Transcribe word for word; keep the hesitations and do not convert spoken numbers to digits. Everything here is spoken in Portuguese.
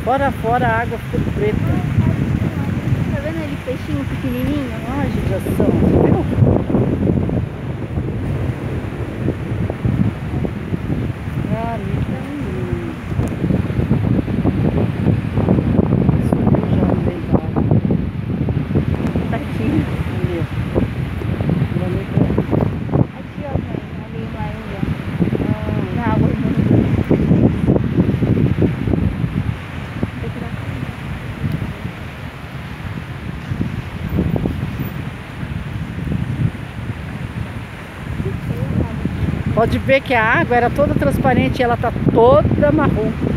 Hora fora a água ficou preta. Tá vendo ali peixinho pequenininho? Ai, judiação, viu? Ah, ali tá lindo. Subiu já no meio da água. Tadinho. Ali, ó. Bonito. Aqui, ó, mãe. Ali mais, ó. Na água muito. Pode ver que a água era toda transparente e ela tá toda marrom.